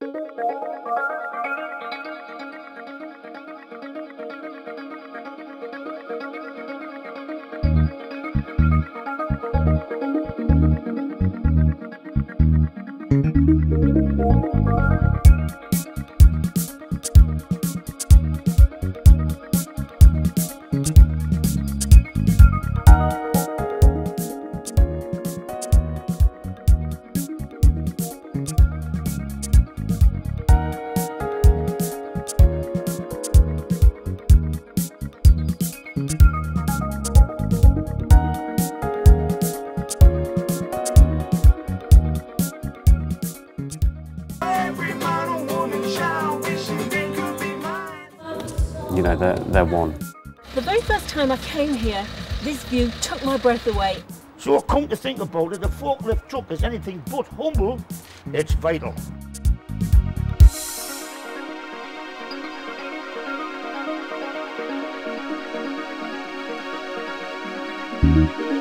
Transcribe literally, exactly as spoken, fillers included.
You know, they're, they're one. The very first time I came here, this view took my breath away. So come to think about it, the forklift truck is anything but humble, it's vital. Thank you.